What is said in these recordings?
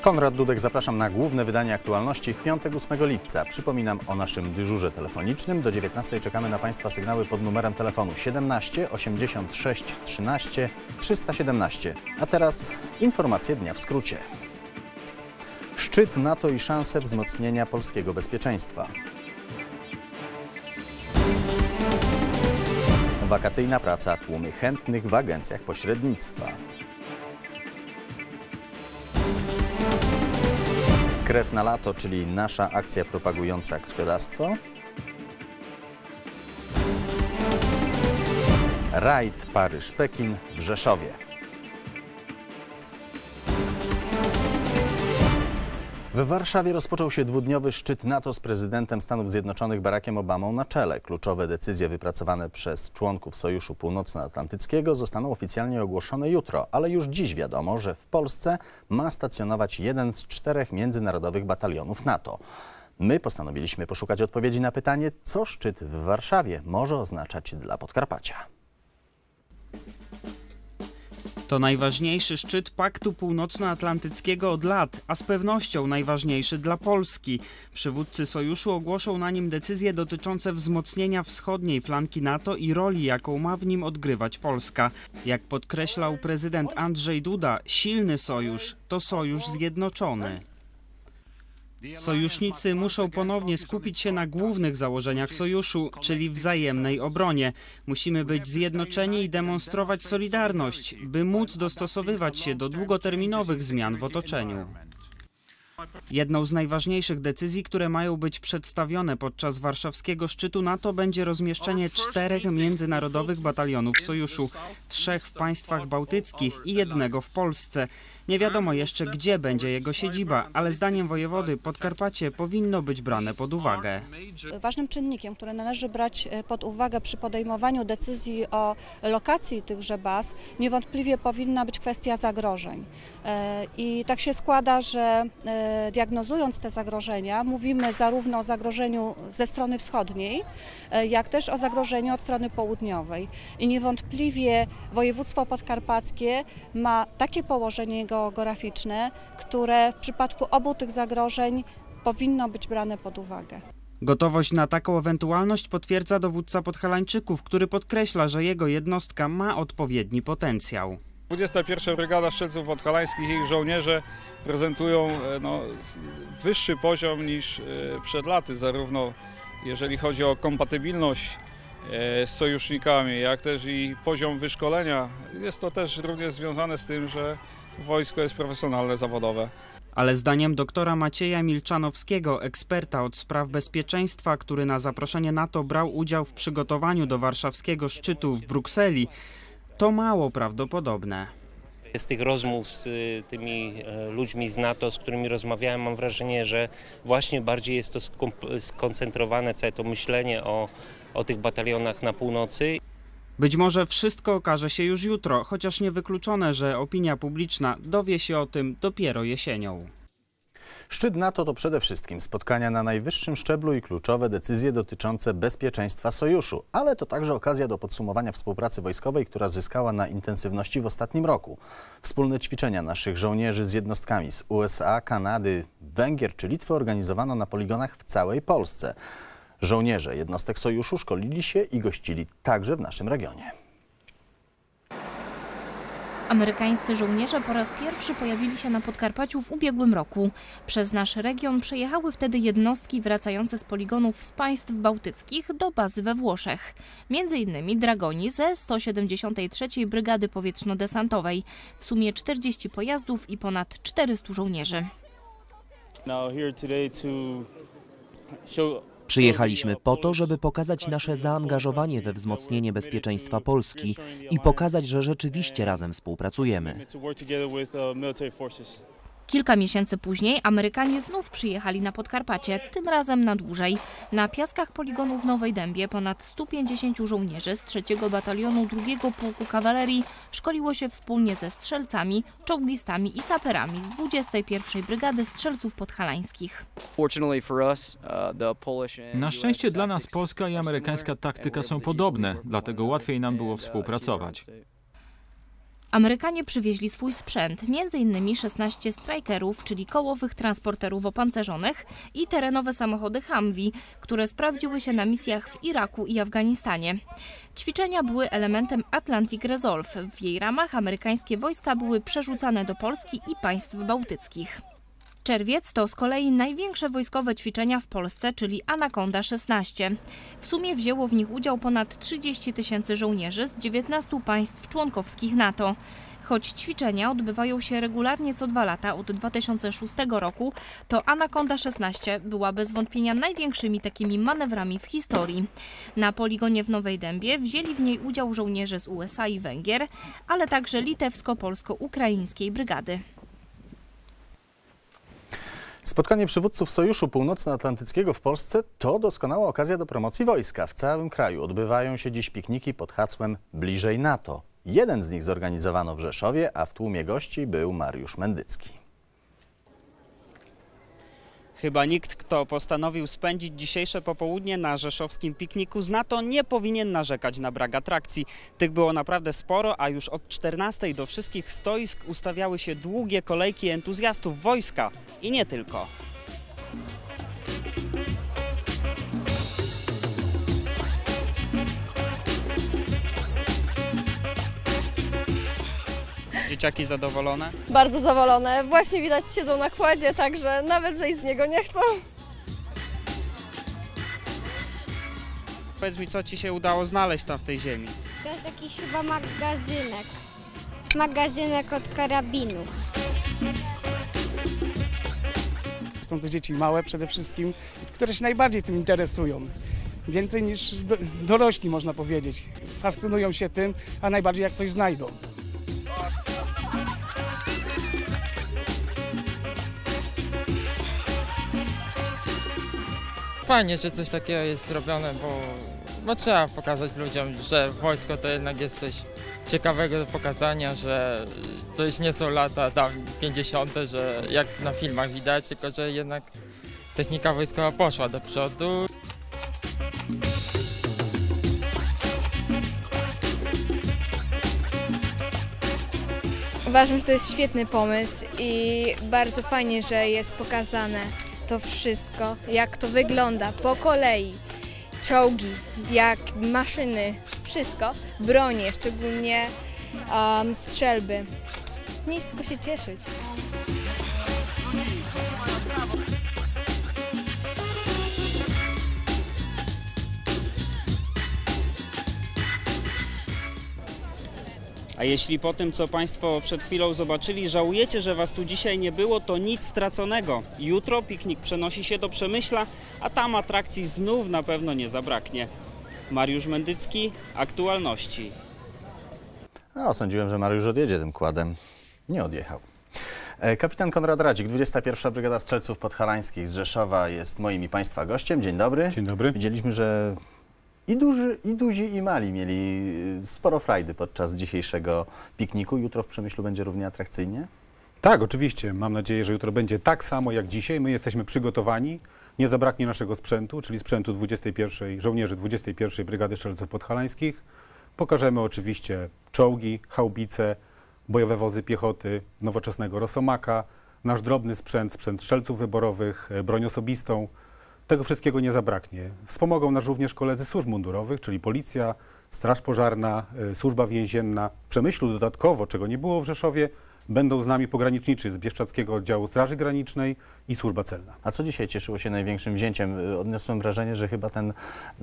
Konrad Dudek, zapraszam na główne wydanie aktualności w piątek 8 lipca. Przypominam o naszym dyżurze telefonicznym. Do 19 czekamy na Państwa sygnały pod numerem telefonu 17 86 13 317. A teraz informacje dnia w skrócie. Szczyt NATO i szanse wzmocnienia polskiego bezpieczeństwa. Wakacyjna praca, tłumy chętnych w agencjach pośrednictwa. Krew na lato, czyli nasza akcja propagująca krwiodawstwo. Rajd Paryż-Pekin w Rzeszowie. W Warszawie rozpoczął się dwudniowy szczyt NATO z prezydentem Stanów Zjednoczonych Barackiem Obamą na czele. Kluczowe decyzje wypracowane przez członków Sojuszu Północnoatlantyckiego zostaną oficjalnie ogłoszone jutro, ale już dziś wiadomo, że w Polsce ma stacjonować jeden z 4 międzynarodowych batalionów NATO. My postanowiliśmy poszukać odpowiedzi na pytanie, co szczyt w Warszawie może oznaczać dla Podkarpacia. To najważniejszy szczyt Paktu Północnoatlantyckiego od lat, a z pewnością najważniejszy dla Polski. Przywódcy sojuszu ogłoszą na nim decyzje dotyczące wzmocnienia wschodniej flanki NATO i roli, jaką ma w nim odgrywać Polska. Jak podkreślał prezydent Andrzej Duda, silny sojusz to sojusz zjednoczony. Sojusznicy muszą ponownie skupić się na głównych założeniach sojuszu, czyli wzajemnej obronie. Musimy być zjednoczeni i demonstrować solidarność, by móc dostosowywać się do długoterminowych zmian w otoczeniu. Jedną z najważniejszych decyzji, które mają być przedstawione podczas warszawskiego szczytu NATO, będzie rozmieszczenie 4 międzynarodowych batalionów sojuszu, 3 w państwach bałtyckich i 1 w Polsce. Nie wiadomo jeszcze, gdzie będzie jego siedziba, ale zdaniem wojewody Podkarpacie powinno być brane pod uwagę. Ważnym czynnikiem, który należy brać pod uwagę przy podejmowaniu decyzji o lokacji tychże baz, niewątpliwie powinna być kwestia zagrożeń. I tak się składa, że diagnozując te zagrożenia, mówimy zarówno o zagrożeniu ze strony wschodniej, jak też o zagrożeniu od strony południowej. I niewątpliwie województwo podkarpackie ma takie położenie geograficzne, które w przypadku obu tych zagrożeń powinno być brane pod uwagę. Gotowość na taką ewentualność potwierdza dowódca Podhalańczyków, który podkreśla, że jego jednostka ma odpowiedni potencjał. 21. Brygada Strzelców Podhalańskich i ich żołnierze prezentują wyższy poziom niż przed laty, zarówno jeżeli chodzi o kompatybilność z sojusznikami, jak też i poziom wyszkolenia. Jest to też również związane z tym, że wojsko jest profesjonalne, zawodowe. Ale zdaniem doktora Macieja Milczanowskiego, eksperta od spraw bezpieczeństwa, który na zaproszenie NATO brał udział w przygotowaniu do warszawskiego szczytu w Brukseli, to mało prawdopodobne. Z tych rozmów z tymi ludźmi z NATO, z którymi rozmawiałem, mam wrażenie, że właśnie bardziej jest to skoncentrowane, całe to myślenie o tych batalionach na północy. Być może wszystko okaże się już jutro, chociaż niewykluczone, że opinia publiczna dowie się o tym dopiero jesienią. Szczyt NATO to przede wszystkim spotkania na najwyższym szczeblu i kluczowe decyzje dotyczące bezpieczeństwa sojuszu, ale to także okazja do podsumowania współpracy wojskowej, która zyskała na intensywności w ostatnim roku. Wspólne ćwiczenia naszych żołnierzy z jednostkami z USA, Kanady, Węgier czy Litwy organizowano na poligonach w całej Polsce. Żołnierze jednostek sojuszu szkolili się i gościli także w naszym regionie. Amerykańscy żołnierze po raz pierwszy pojawili się na Podkarpaciu w ubiegłym roku. Przez nasz region przejechały wtedy jednostki wracające z poligonów z państw bałtyckich do bazy we Włoszech. Między innymi dragoni ze 173. Brygady Powietrzno-Desantowej. W sumie 40 pojazdów i ponad 400 żołnierzy. Przyjechaliśmy po to, żeby pokazać nasze zaangażowanie we wzmocnienie bezpieczeństwa Polski i pokazać, że rzeczywiście razem współpracujemy. Kilka miesięcy później Amerykanie znów przyjechali na Podkarpacie, tym razem na dłużej. Na piaskach poligonu w Nowej Dębie ponad 150 żołnierzy z 3. Batalionu 2. Pułku Kawalerii szkoliło się wspólnie ze strzelcami, czołgistami i saperami z 21. Brygady Strzelców Podhalańskich. Na szczęście dla nas polska i amerykańska taktyka są podobne, dlatego łatwiej nam było współpracować. Amerykanie przywieźli swój sprzęt, m.in. 16 Strikerów, czyli kołowych transporterów opancerzonych i terenowe samochody Humvee, które sprawdziły się na misjach w Iraku i Afganistanie. Ćwiczenia były elementem Atlantic Resolve. W jej ramach amerykańskie wojska były przerzucane do Polski i państw bałtyckich. Czerwiec to z kolei największe wojskowe ćwiczenia w Polsce, czyli Anakonda 16. W sumie wzięło w nich udział ponad 30 000 żołnierzy z 19 państw członkowskich NATO. Choć ćwiczenia odbywają się regularnie co 2 lata od 2006 roku, to Anakonda 16 była bez wątpienia największymi takimi manewrami w historii. Na poligonie w Nowej Dębie wzięli w niej udział żołnierze z USA i Węgier, ale także litewsko-polsko-ukraińskiej brygady. Spotkanie przywódców Sojuszu Północnoatlantyckiego w Polsce to doskonała okazja do promocji wojska. W całym kraju odbywają się dziś pikniki pod hasłem Bliżej NATO. Jeden z nich zorganizowano w Rzeszowie, a w tłumie gości był Mariusz Mendycki. Chyba nikt, kto postanowił spędzić dzisiejsze popołudnie na rzeszowskim pikniku z NATO, nie powinien narzekać na brak atrakcji. Tych było naprawdę sporo, a już od 14 do wszystkich stoisk ustawiały się długie kolejki entuzjastów wojska i nie tylko. Dzieciaki zadowolone? Bardzo zadowolone. Właśnie widać, siedzą na kładzie, także nawet zejść z niego nie chcą. Powiedz mi, co ci się udało znaleźć tam w tej ziemi? To jest jakiś chyba magazynek. Magazynek od karabinu. Są to dzieci małe przede wszystkim, które się najbardziej tym interesują. Więcej niż dorośli, można powiedzieć. Fascynują się tym, a najbardziej jak coś znajdą. Fajnie, że coś takiego jest zrobione, bo trzeba pokazać ludziom, że wojsko to jednak jest coś ciekawego do pokazania, że to już nie są lata tam 50., że jak na filmach widać, tylko że jednak technika wojskowa poszła do przodu. Uważam, że to jest świetny pomysł i bardzo fajnie, że jest pokazane to wszystko, jak to wygląda po kolei. Czołgi, jak maszyny, wszystko, bronie, szczególnie strzelby. Nic, tylko się cieszyć. A jeśli po tym, co Państwo przed chwilą zobaczyli, żałujecie, że Was tu dzisiaj nie było, to nic straconego. Jutro piknik przenosi się do Przemyśla, a tam atrakcji znów na pewno nie zabraknie. Mariusz Mendycki, Aktualności. No, sądziłem, że Mariusz odjedzie tym kładem. Nie odjechał. Kapitan Konrad Radzik, 21. Brygada Strzelców Podhalańskich z Rzeszowa jest moim i Państwa gościem. Dzień dobry. Dzień dobry. Widzieliśmy, że i duzi, i mali mieli sporo frajdy podczas dzisiejszego pikniku. Jutro w Przemyślu będzie równie atrakcyjnie? Tak, oczywiście. Mam nadzieję, że jutro będzie tak samo jak dzisiaj. My jesteśmy przygotowani. Nie zabraknie naszego sprzętu, czyli sprzętu żołnierzy 21. Brygady Strzelców Podhalańskich. Pokażemy oczywiście czołgi, haubice, bojowe wozy piechoty, nowoczesnego Rosomaka, nasz drobny sprzęt, sprzęt strzelców wyborowych, broń osobistą. Tego wszystkiego nie zabraknie. Wspomogą nas również koledzy służb mundurowych, czyli Policja, Straż Pożarna, Służba Więzienna. W Przemyślu dodatkowo, czego nie było w Rzeszowie, będą z nami pograniczniczy z Bieszczadzkiego Oddziału Straży Granicznej i Służba Celna. A co dzisiaj cieszyło się największym wzięciem? Odniosłem wrażenie, że chyba ten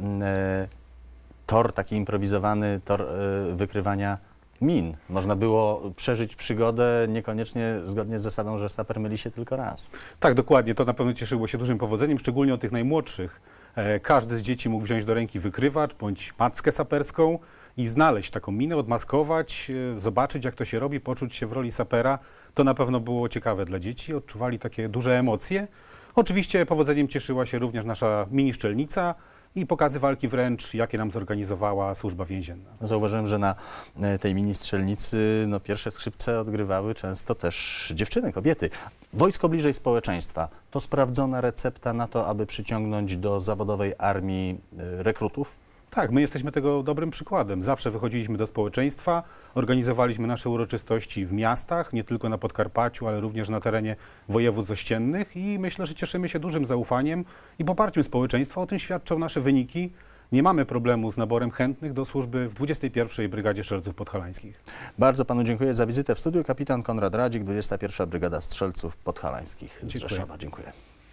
tor, taki improwizowany tor wykrywania min. Można było przeżyć przygodę niekoniecznie zgodnie z zasadą, że saper myli się tylko raz. Tak, dokładnie. To na pewno cieszyło się dużym powodzeniem, szczególnie od tych najmłodszych. Każdy z dzieci mógł wziąć do ręki wykrywacz bądź mackę saperską i znaleźć taką minę, odmaskować, zobaczyć jak to się robi, poczuć się w roli sapera. To na pewno było ciekawe dla dzieci, odczuwali takie duże emocje. Oczywiście powodzeniem cieszyła się również nasza mini szczelnica i pokazy walki wręcz, jakie nam zorganizowała Służba Więzienna. Zauważyłem, że na tej mini strzelnicy pierwsze skrzypce odgrywały często też dziewczyny, kobiety. Wojsko bliżej społeczeństwa to sprawdzona recepta na to, aby przyciągnąć do zawodowej armii rekrutów? Tak, my jesteśmy tego dobrym przykładem. Zawsze wychodziliśmy do społeczeństwa, organizowaliśmy nasze uroczystości w miastach, nie tylko na Podkarpaciu, ale również na terenie województw ościennych i myślę, że cieszymy się dużym zaufaniem i poparciem społeczeństwa. O tym świadczą nasze wyniki. Nie mamy problemu z naborem chętnych do służby w 21. Brygadzie Strzelców Podhalańskich. Bardzo panu dziękuję za wizytę w studiu. Kapitan Konrad Radzik, 21. Brygada Strzelców Podhalańskich z Rzeszowa. Dziękuję.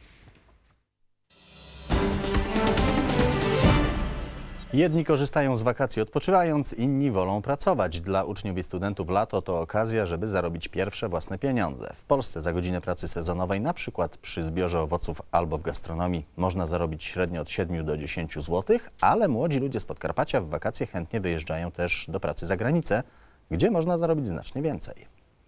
Jedni korzystają z wakacji odpoczywając, inni wolą pracować. Dla uczniów i studentów lato to okazja, żeby zarobić pierwsze własne pieniądze. W Polsce za godzinę pracy sezonowej, na przykład przy zbiorze owoców albo w gastronomii, można zarobić średnio od 7 do 10 zł, ale młodzi ludzie z Podkarpacia w wakacje chętnie wyjeżdżają też do pracy za granicę, gdzie można zarobić znacznie więcej.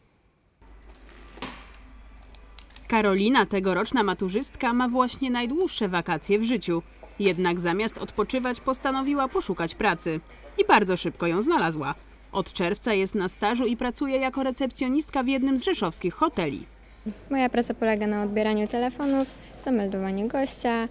Karolina, tegoroczna maturzystka, ma właśnie najdłuższe wakacje w życiu. Jednak zamiast odpoczywać postanowiła poszukać pracy. I bardzo szybko ją znalazła. Od czerwca jest na stażu i pracuje jako recepcjonistka w jednym z rzeszowskich hoteli. Moja praca polega na odbieraniu telefonów, zameldowaniu gościa,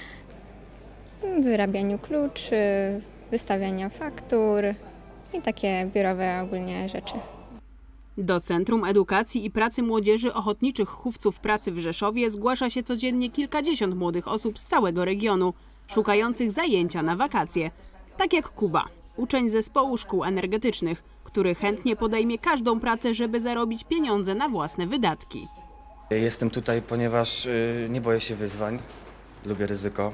wyrabianiu kluczy, wystawianiu faktur i takie biurowe ogólnie rzeczy. Do Centrum Edukacji i Pracy Młodzieży Ochotniczych Chówców Pracy w Rzeszowie zgłasza się codziennie kilkadziesiąt młodych osób z całego regionu, szukających zajęcia na wakacje. Tak jak Kuba, uczeń zespołu szkół energetycznych, który chętnie podejmie każdą pracę, żeby zarobić pieniądze na własne wydatki. Jestem tutaj, ponieważ nie boję się wyzwań, lubię ryzyko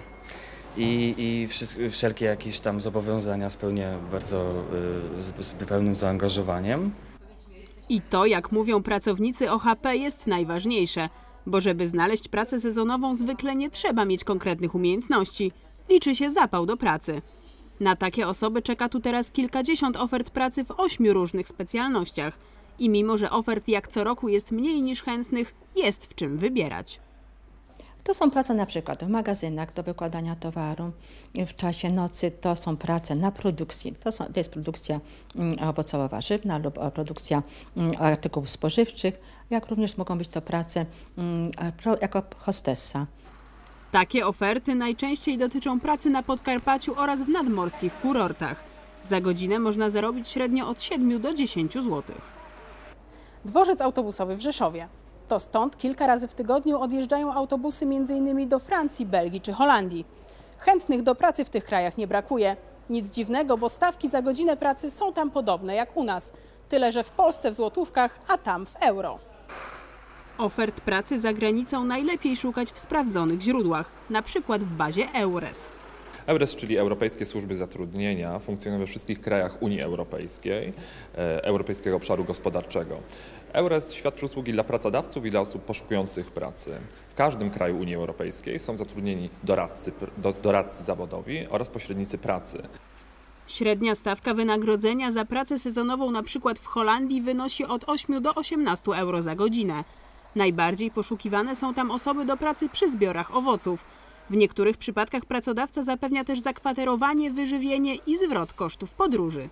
i wszelkie jakieś tam zobowiązania spełnię bardzo z pełnym zaangażowaniem. I to, jak mówią pracownicy OHP, jest najważniejsze, bo żeby znaleźć pracę sezonową zwykle nie trzeba mieć konkretnych umiejętności. Liczy się zapał do pracy. Na takie osoby czeka tu teraz kilkadziesiąt ofert pracy w 8 różnych specjalnościach. I mimo, że ofert jak co roku jest mniej niż chętnych, jest w czym wybierać. To są prace na przykład w magazynach do wykładania towaru, w czasie nocy to są prace na produkcji, to jest produkcja owocowo-warzywna lub produkcja artykułów spożywczych, jak również mogą być to prace jako hostessa. Takie oferty najczęściej dotyczą pracy na Podkarpaciu oraz w nadmorskich kurortach. Za godzinę można zarobić średnio od 7 do 10 zł. Dworzec autobusowy w Rzeszowie. To stąd kilka razy w tygodniu odjeżdżają autobusy m.in. do Francji, Belgii czy Holandii. Chętnych do pracy w tych krajach nie brakuje. Nic dziwnego, bo stawki za godzinę pracy są tam podobne jak u nas. Tyle, że w Polsce w złotówkach, a tam w euro. Ofert pracy za granicą najlepiej szukać w sprawdzonych źródłach, na przykład w bazie EURES. EURES, czyli Europejskie Służby Zatrudnienia, funkcjonują we wszystkich krajach Unii Europejskiej, Europejskiego Obszaru Gospodarczego. EURES świadczy usługi dla pracodawców i dla osób poszukujących pracy. W każdym kraju Unii Europejskiej są zatrudnieni doradcy zawodowi oraz pośrednicy pracy. Średnia stawka wynagrodzenia za pracę sezonową na przykład w Holandii wynosi od 8 do 18 euro za godzinę. Najbardziej poszukiwane są tam osoby do pracy przy zbiorach owoców. W niektórych przypadkach pracodawca zapewnia też zakwaterowanie, wyżywienie i zwrot kosztów podróży.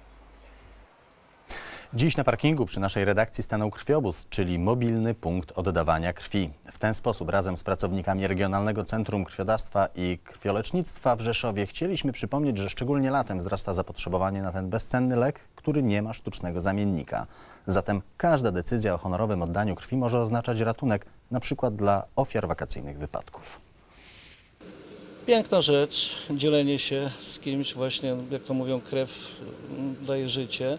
Dziś na parkingu przy naszej redakcji stanął krwiobóz, czyli mobilny punkt oddawania krwi. W ten sposób razem z pracownikami Regionalnego Centrum Krwiodawstwa i Krwiolecznictwa w Rzeszowie chcieliśmy przypomnieć, że szczególnie latem wzrasta zapotrzebowanie na ten bezcenny lek, który nie ma sztucznego zamiennika. Zatem każda decyzja o honorowym oddaniu krwi może oznaczać ratunek, na przykład dla ofiar wakacyjnych wypadków. Piękna rzecz, dzielenie się z kimś, właśnie jak to mówią, krew daje życie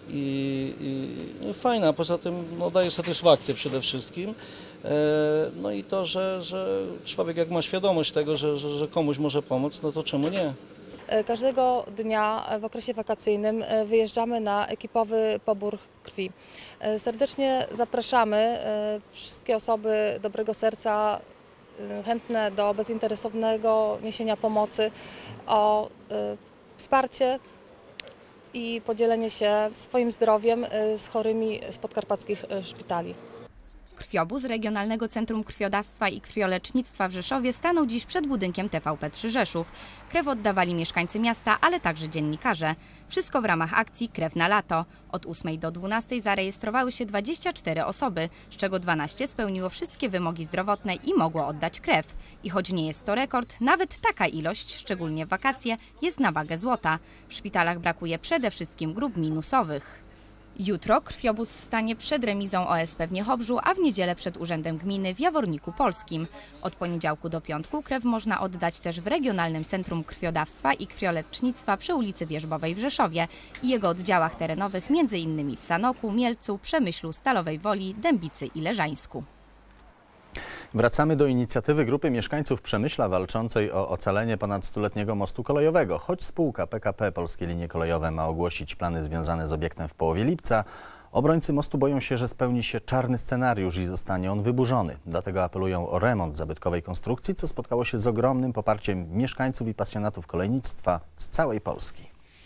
i fajna, a poza tym daje satysfakcję przede wszystkim. No i to, że człowiek jak ma świadomość tego, że komuś może pomóc, no to czemu nie? Każdego dnia w okresie wakacyjnym wyjeżdżamy na ekipowy pobór krwi. Serdecznie zapraszamy wszystkie osoby dobrego serca, chętne do bezinteresownego niesienia pomocy, o wsparcie i podzielenie się swoim zdrowiem z chorymi z podkarpackich szpitali. Krwiobóz Regionalnego Centrum Krwiodawstwa i Krwiolecznictwa w Rzeszowie stanął dziś przed budynkiem TVP3 Rzeszów. Krew oddawali mieszkańcy miasta, ale także dziennikarze. Wszystko w ramach akcji Krew na lato. Od 8 do 12 zarejestrowały się 24 osoby, z czego 12 spełniło wszystkie wymogi zdrowotne i mogło oddać krew. I choć nie jest to rekord, nawet taka ilość, szczególnie w wakacje, jest na wagę złota. W szpitalach brakuje przede wszystkim grup minusowych. Jutro krwiobóz stanie przed remizą OSP w Niechobrzu, a w niedzielę przed Urzędem Gminy w Jaworniku Polskim. Od poniedziałku do piątku krew można oddać też w Regionalnym Centrum Krwiodawstwa i Krwiolecznictwa przy ulicy Wierzbowej w Rzeszowie i jego oddziałach terenowych m.in. w Sanoku, Mielcu, Przemyślu, Stalowej Woli, Dębicy i Leżańsku. Wracamy do inicjatywy grupy mieszkańców Przemyśla walczącej o ocalenie ponad stuletniego mostu kolejowego. Choć spółka PKP Polskie Linie Kolejowe ma ogłosić plany związane z obiektem w połowie lipca, obrońcy mostu boją się, że spełni się czarny scenariusz i zostanie on wyburzony. Dlatego apelują o remont zabytkowej konstrukcji, co spotkało się z ogromnym poparciem mieszkańców i pasjonatów kolejnictwa z całej Polski.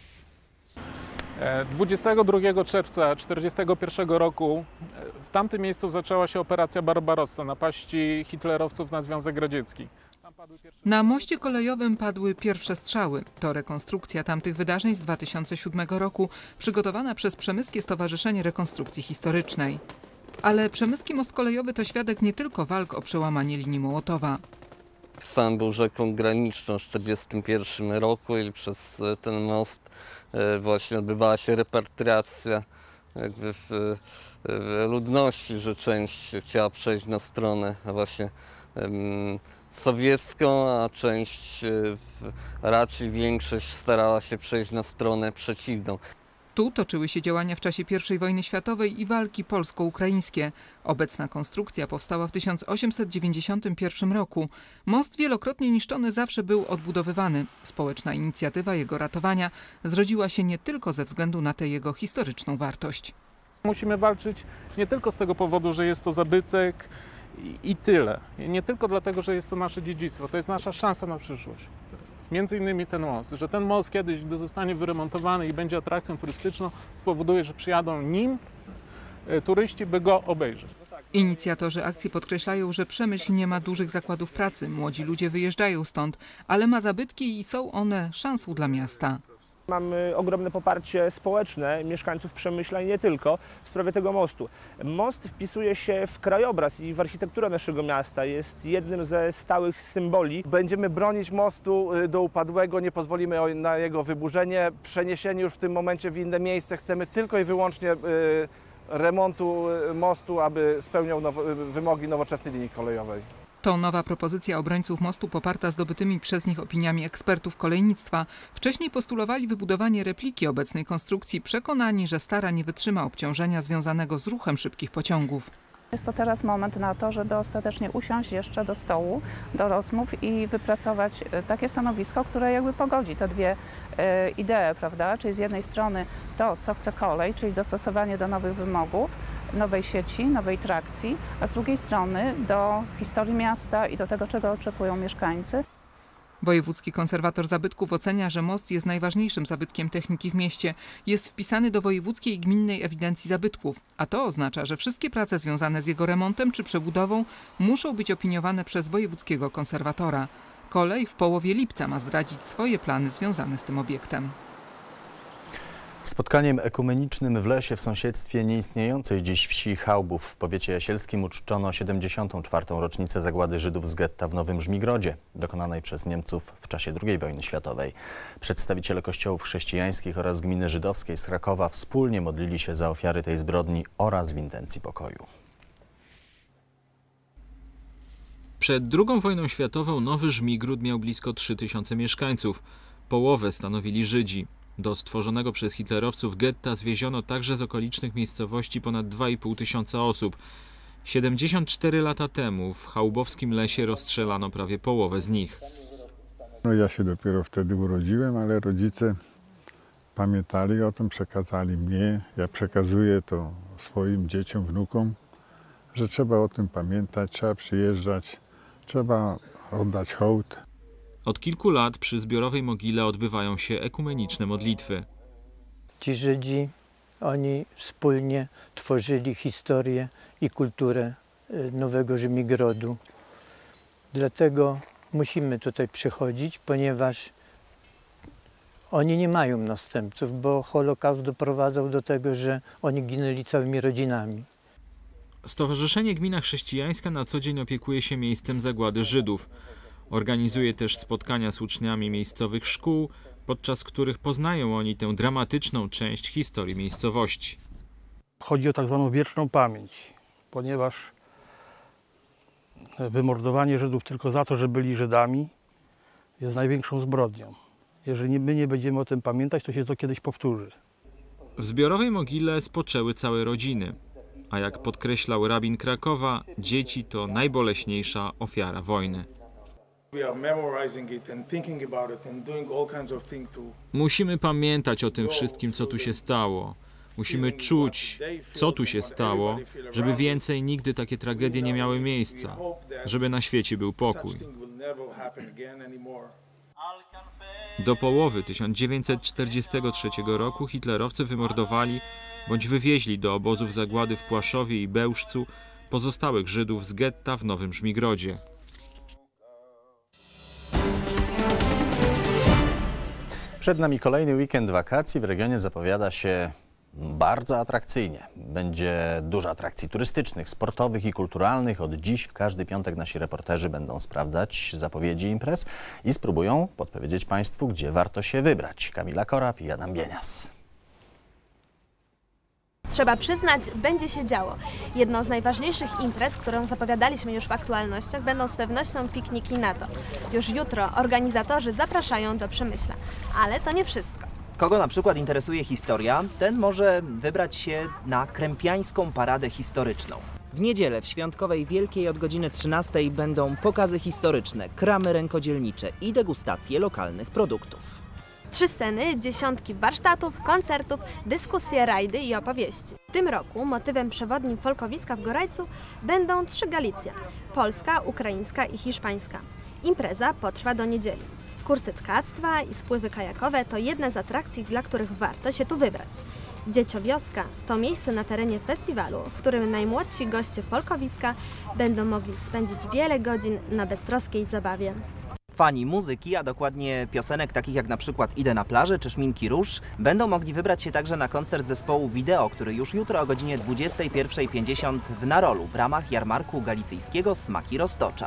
22 czerwca 1941 roku w tamtym miejscu zaczęła się operacja Barbarossa, napaści hitlerowców na Związek Radziecki. Na moście kolejowym padły pierwsze strzały. To rekonstrukcja tamtych wydarzeń z 2007 roku, przygotowana przez Przemyskie Stowarzyszenie Rekonstrukcji Historycznej. Ale Przemyski Most Kolejowy to świadek nie tylko walk o przełamanie linii Mołotowa. Sam był rzeką graniczną w 1941 roku i przez ten most właśnie odbywała się repatriacja jakby w ludności, że część chciała przejść na stronę właśnie sowiecką, a część, raczej większość starała się przejść na stronę przeciwną. Tu toczyły się działania w czasie I wojny światowej i walki polsko-ukraińskie. Obecna konstrukcja powstała w 1891 roku. Most wielokrotnie niszczony zawsze był odbudowywany. Społeczna inicjatywa jego ratowania zrodziła się nie tylko ze względu na tę jego historyczną wartość. Musimy walczyć nie tylko z tego powodu, że jest to zabytek i tyle. Nie tylko dlatego, że jest to nasze dziedzictwo, to jest nasza szansa na przyszłość. Między innymi ten most, że ten most kiedyś, gdy zostanie wyremontowany i będzie atrakcją turystyczną, spowoduje, że przyjadą nim turyści, by go obejrzeć. Inicjatorzy akcji podkreślają, że Przemyśl nie ma dużych zakładów pracy, młodzi ludzie wyjeżdżają stąd, ale ma zabytki i są one szansą dla miasta. Mamy ogromne poparcie społeczne mieszkańców Przemyśla i nie tylko w sprawie tego mostu. Most wpisuje się w krajobraz i w architekturę naszego miasta. Jest jednym ze stałych symboli. Będziemy bronić mostu do upadłego, nie pozwolimy na jego wyburzenie. Przeniesienie już w tym momencie w inne miejsce. Chcemy tylko i wyłącznie remontu mostu, aby spełniał wymogi nowoczesnej linii kolejowej. To nowa propozycja obrońców mostu poparta zdobytymi przez nich opiniami ekspertów kolejnictwa. Wcześniej postulowali wybudowanie repliki obecnej konstrukcji, przekonani, że stara nie wytrzyma obciążenia związanego z ruchem szybkich pociągów. Jest to teraz moment na to, żeby ostatecznie usiąść jeszcze do stołu, do rozmów i wypracować takie stanowisko, które jakby pogodzi te dwie idee, prawda? Czyli z jednej strony to, co chce kolej, czyli dostosowanie do nowych wymogów, nowej sieci, nowej trakcji, a z drugiej strony do historii miasta i do tego, czego oczekują mieszkańcy. Wojewódzki konserwator zabytków ocenia, że most jest najważniejszym zabytkiem techniki w mieście. Jest wpisany do wojewódzkiej i gminnej ewidencji zabytków, a to oznacza, że wszystkie prace związane z jego remontem czy przebudową muszą być opiniowane przez wojewódzkiego konserwatora. Kolej w połowie lipca ma zdradzić swoje plany związane z tym obiektem. Spotkaniem ekumenicznym w lesie w sąsiedztwie nieistniejącej dziś wsi Chałbów w powiecie jasielskim uczczono 74. rocznicę zagłady Żydów z getta w Nowym Żmigrodzie, dokonanej przez Niemców w czasie II wojny światowej. Przedstawiciele kościołów chrześcijańskich oraz gminy żydowskiej z Krakowa wspólnie modlili się za ofiary tej zbrodni oraz w intencji pokoju. Przed II wojną światową Nowy Żmigród miał blisko 3000 mieszkańców. Połowę stanowili Żydzi. Do stworzonego przez hitlerowców getta zwieziono także z okolicznych miejscowości ponad 2500 osób. 74 lata temu w chałbowskim lesie rozstrzelano prawie połowę z nich. No ja się dopiero wtedy urodziłem, ale rodzice pamiętali o tym, przekazali mnie. Ja przekazuję to swoim dzieciom, wnukom, że trzeba o tym pamiętać, trzeba przyjeżdżać, trzeba oddać hołd. Od kilku lat przy zbiorowej mogile odbywają się ekumeniczne modlitwy. Ci Żydzi, oni wspólnie tworzyli historię i kulturę nowego Żmigrodu. Dlatego musimy tutaj przychodzić, ponieważ oni nie mają następców, bo Holokaust doprowadzał do tego, że oni ginęli całymi rodzinami. Stowarzyszenie Gmina Chrześcijańska na co dzień opiekuje się miejscem zagłady Żydów. Organizuje też spotkania z uczniami miejscowych szkół, podczas których poznają oni tę dramatyczną część historii miejscowości. Chodzi o tak zwaną wieczną pamięć, ponieważ wymordowanie Żydów tylko za to, że byli Żydami, jest największą zbrodnią. Jeżeli my nie będziemy o tym pamiętać, to się to kiedyś powtórzy. W zbiorowej mogile spoczęły całe rodziny, a jak podkreślał rabin Krakowa, dzieci to najboleśniejsza ofiara wojny. Musimy pamiętać o tym wszystkim, co tu się stało. Musimy czuć, co tu się stało, żeby więcej nigdy takie tragedie nie miały miejsca, żeby na świecie był pokój. Do połowy 1943 roku hitlerowcy wymordowali bądź wywieźli do obozów zagłady w Płaszowie i Bełżcu pozostałych Żydów z getta w Nowym Żmigrodzie. Przed nami kolejny weekend wakacji. W regionie zapowiada się bardzo atrakcyjnie. Będzie dużo atrakcji turystycznych, sportowych i kulturalnych. Od dziś w każdy piątek nasi reporterzy będą sprawdzać zapowiedzi imprez i spróbują podpowiedzieć Państwu, gdzie warto się wybrać. Kamila Korab i Adam Bienias. Trzeba przyznać, będzie się działo. Jedną z najważniejszych imprez, którą zapowiadaliśmy już w aktualnościach, będą z pewnością pikniki NATO. Już jutro organizatorzy zapraszają do Przemyśla. Ale to nie wszystko. Kogo na przykład interesuje historia, ten może wybrać się na krępiańską paradę historyczną. W niedzielę w Świątkowej Wielkiej od godziny 13 będą pokazy historyczne, kramy rękodzielnicze i degustacje lokalnych produktów. 3 sceny, dziesiątki warsztatów, koncertów, dyskusje, rajdy i opowieści. W tym roku motywem przewodnim folkowiska w Gorajcu będą 3 Galicje: polska, ukraińska i hiszpańska. Impreza potrwa do niedzieli. Kursy tkactwa i spływy kajakowe to jedne z atrakcji, dla których warto się tu wybrać. Dzieciowioska to miejsce na terenie festiwalu, w którym najmłodsi goście folkowiska będą mogli spędzić wiele godzin na beztroskiej zabawie. Fani muzyki, a dokładnie piosenek takich jak na przykład Idę na plażę czy Szminki Róż, będą mogli wybrać się także na koncert zespołu Wideo, który już jutro o godzinie 21:50 w Narolu w ramach jarmarku galicyjskiego Smaki Roztocza.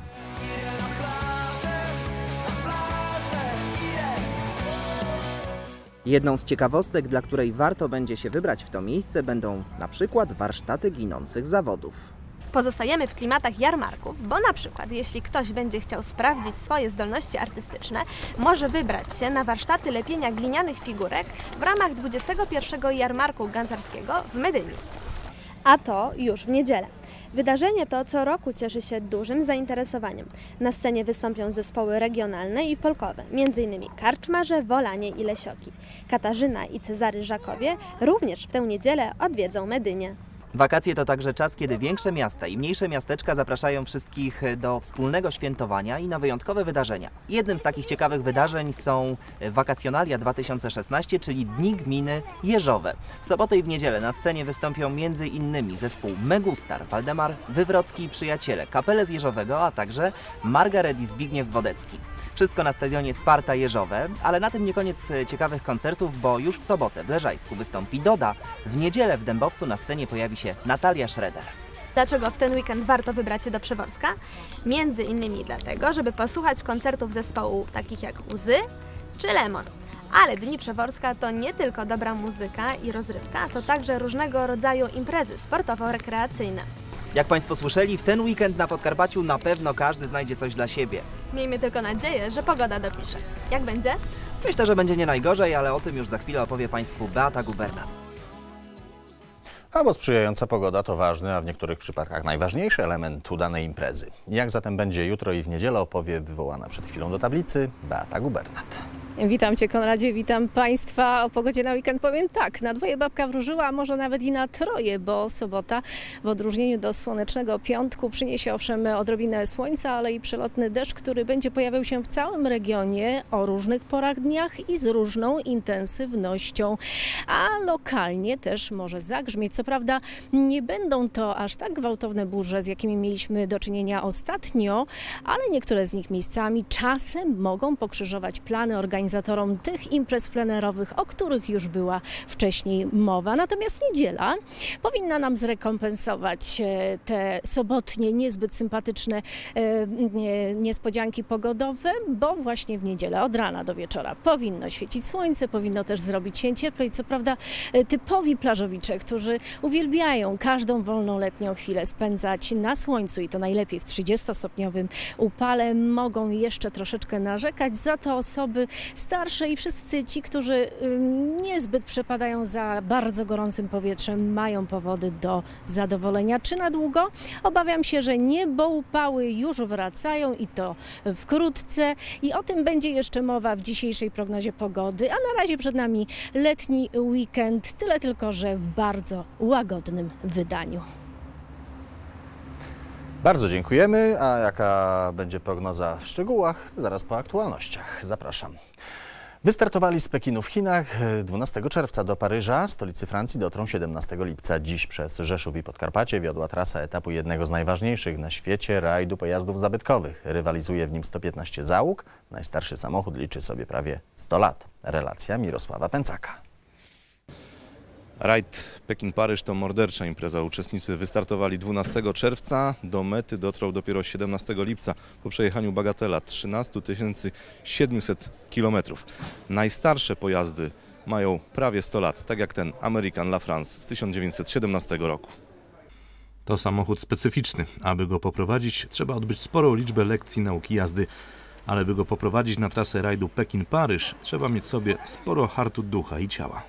Jedną z ciekawostek, dla której warto będzie się wybrać w to miejsce, będą na przykład warsztaty ginących zawodów. Pozostajemy w klimatach jarmarków, bo na przykład jeśli ktoś będzie chciał sprawdzić swoje zdolności artystyczne, może wybrać się na warsztaty lepienia glinianych figurek w ramach 21. Jarmarku Gancarskiego w Medynie. A to już w niedzielę. Wydarzenie to co roku cieszy się dużym zainteresowaniem. Na scenie wystąpią zespoły regionalne i folkowe, m.in. Karczmarze, Wolanie i Lesioki. Katarzyna i Cezary Żakowie również w tę niedzielę odwiedzą Medynię. Wakacje to także czas, kiedy większe miasta i mniejsze miasteczka zapraszają wszystkich do wspólnego świętowania i na wyjątkowe wydarzenia. Jednym z takich ciekawych wydarzeń są Wakacjonalia 2016, czyli Dni Gminy Jeżowe. W sobotę i w niedzielę na scenie wystąpią m.in. zespół Megustar, Waldemar Wywrocki i Przyjaciele, Kapelę z Jeżowego, a także Margaret i Zbigniew Wodecki. Wszystko na stadionie Sparta Jeżowe, ale na tym nie koniec ciekawych koncertów, bo już w sobotę w Leżajsku wystąpi Doda, w niedzielę w Dębowcu na scenie pojawi się Natalia Schroeder. Dlaczego w ten weekend warto wybrać się do Przeworska? Między innymi dlatego, żeby posłuchać koncertów zespołów takich jak Łzy czy Lemon. Ale Dni Przeworska to nie tylko dobra muzyka i rozrywka, to także różnego rodzaju imprezy sportowo-rekreacyjne. Jak Państwo słyszeli, w ten weekend na Podkarpaciu na pewno każdy znajdzie coś dla siebie. Miejmy tylko nadzieję, że pogoda dopisze. Jak będzie? Myślę, że będzie nie najgorzej, ale o tym już za chwilę opowie Państwu Beata Gubernat. Bo sprzyjająca pogoda to ważny, a w niektórych przypadkach najważniejszy element udanej imprezy. Jak zatem będzie jutro i w niedzielę, opowie wywołana przed chwilą do tablicy Beata Gubernat. Witam Cię, Konradzie, witam Państwa. O pogodzie na weekend powiem tak, na dwoje babka wróżyła, a może nawet i na troje, bo sobota w odróżnieniu do słonecznego piątku przyniesie owszem odrobinę słońca, ale i przelotny deszcz, który będzie pojawiał się w całym regionie o różnych porach dniach i z różną intensywnością, a lokalnie też może zagrzmieć. Co prawda nie będą to aż tak gwałtowne burze, z jakimi mieliśmy do czynienia ostatnio, ale niektóre z nich miejscami czasem mogą pokrzyżować plany organizatorom tych imprez plenerowych, o których już była wcześniej mowa. Natomiast niedziela powinna nam zrekompensować te sobotnie, niezbyt sympatyczne niespodzianki pogodowe, bo właśnie w niedzielę od rana do wieczora powinno świecić słońce, powinno też zrobić się cieplej. Co prawda typowi plażowicze, którzy uwielbiają każdą wolną letnią chwilę spędzać na słońcu i to najlepiej w 30-stopniowym upale, mogą jeszcze troszeczkę narzekać, za to osoby starsze i wszyscy ci, którzy niezbyt przepadają za bardzo gorącym powietrzem, mają powody do zadowolenia. Czy na długo? Obawiam się, że nie, bo upały już wracają i to wkrótce i o tym będzie jeszcze mowa w dzisiejszej prognozie pogody, a na razie przed nami letni weekend, tyle tylko, że w bardzo łagodnym wydaniu. Bardzo dziękujemy, a jaka będzie prognoza w szczegółach? Zaraz po aktualnościach. Zapraszam. Wystartowali z Pekinu w Chinach 12 czerwca do Paryża, stolicy Francji, dotrą 17 lipca. Dziś przez Rzeszów i Podkarpacie wiodła trasa etapu jednego z najważniejszych na świecie rajdu pojazdów zabytkowych. Rywalizuje w nim 115 załóg. Najstarszy samochód liczy sobie prawie 100 lat. Relacja Mirosława Pęcaka. Rajd Pekin-Paryż to mordercza impreza. Uczestnicy wystartowali 12 czerwca, do mety dotrą dopiero 17 lipca po przejechaniu bagatela 13 700 km. Najstarsze pojazdy mają prawie 100 lat, tak jak ten American La France z 1917 roku. To samochód specyficzny. Aby go poprowadzić, trzeba odbyć sporą liczbę lekcji nauki jazdy. Ale by go poprowadzić na trasę rajdu Pekin-Paryż, trzeba mieć sobie sporo hartu ducha i ciała.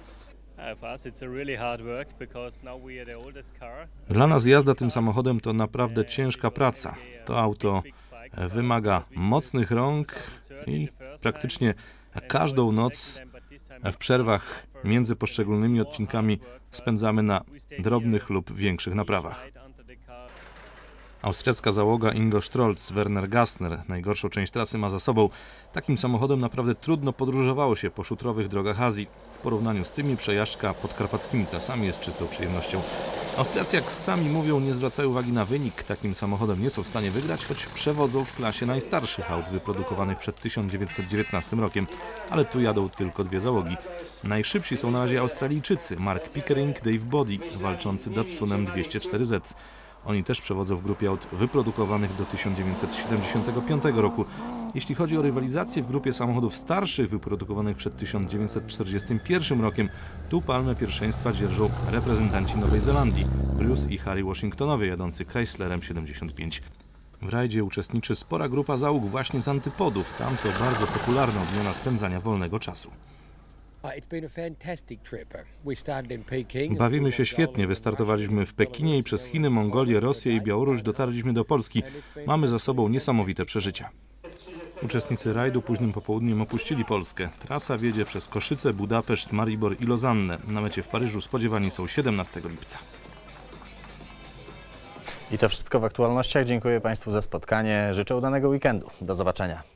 Dla nas jazda tym samochodem to naprawdę ciężka praca. To auto wymaga mocnych rąk i praktycznie każdą noc w przerwach między poszczególnymi odcinkami spędzamy na drobnych lub większych naprawach. Austriacka załoga Ingo Strolz, Werner Gassner najgorszą część trasy ma za sobą. Takim samochodem naprawdę trudno podróżowało się po szutrowych drogach Azji. W porównaniu z tymi przejażdżka podkarpackimi trasami jest czystą przyjemnością. Austriacy, jak sami mówią, nie zwracają uwagi na wynik. Takim samochodem nie są w stanie wygrać, choć przewodzą w klasie najstarszych aut wyprodukowanych przed 1919 rokiem. Ale tu jadą tylko dwie załogi. Najszybsi są na razie Australijczycy Mark Pickering, Dave Body, walczący Datsunem 204Z. Oni też przewodzą w grupie aut wyprodukowanych do 1975 roku. Jeśli chodzi o rywalizację w grupie samochodów starszych wyprodukowanych przed 1941 rokiem, tu palmę pierwszeństwa dzierżą reprezentanci Nowej Zelandii, Bruce i Harry Washingtonowie jadący Chryslerem 75. W rajdzie uczestniczy spora grupa załóg właśnie z antypodów. Tam to bardzo popularna odmiana spędzania wolnego czasu. Bawimy się świetnie. Wystartowaliśmy w Pekinie i przez Chiny, Mongolię, Rosję i Białoruś dotarliśmy do Polski. Mamy za sobą niesamowite przeżycia. Uczestnicy rajdu późnym popołudniem opuścili Polskę. Trasa wiedzie przez Koszyce, Budapeszt, Maribor i Lozannę. Na mecie w Paryżu spodziewani są 17 lipca. I to wszystko w aktualnościach. Dziękuję Państwu za spotkanie. Życzę udanego weekendu. Do zobaczenia.